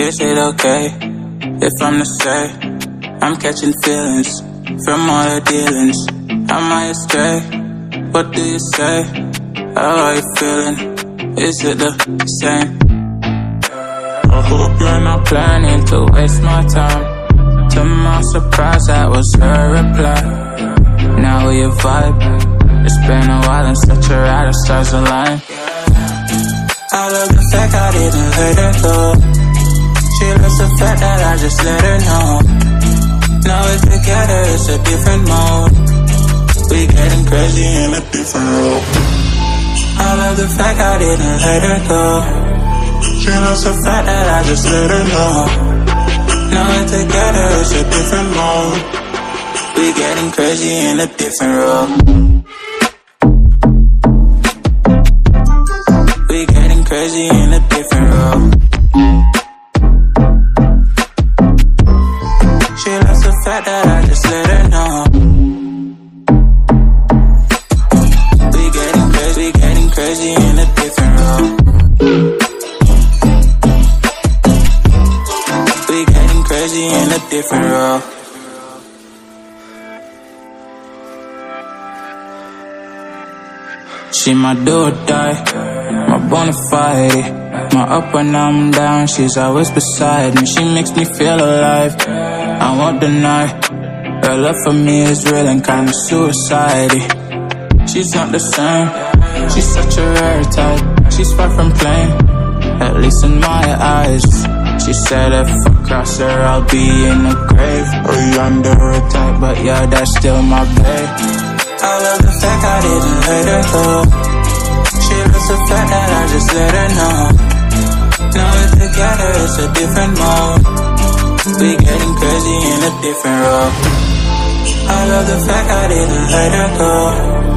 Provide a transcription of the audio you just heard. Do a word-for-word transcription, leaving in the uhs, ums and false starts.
Is it okay if I'm to say I'm catching feelings from all the dealings? Am I astray? What do you say? How are you feeling? Is it the same? I hope you're not planning to waste my time. To my surprise, that was her reply. Now we vibe. It's been a while and such a ride, the stars align. I love the fact I didn't let her go. She loves the fact that I just let her know. Now we're together, it's a different mode. We getting crazy in a different role. I love the fact I didn't let her go. She loves the fact that I just let her know. Now we're together, it's a different mode. We getting crazy in a different role. We getting crazy in a different role. She loves the fact that I just let her know. We getting crazy, we getting crazy in a different role. We getting crazy in a different role. She my do or die, my bona fide. My up when I'm down, she's always beside me. She makes me feel alive, I won't deny. Her love for me is real and kinda suicide-y. She's not the same, she's such a rare type. She's far from plain, at least in my eyes. She said if I cross her, I'll be in the grave or under a type, but yeah, that's still my babe. I love the fact I didn't let her go. She loves the fact that I just let her know. Now we're together, it's a different mode. We getting crazy in a different role. I love the fact I didn't let her go.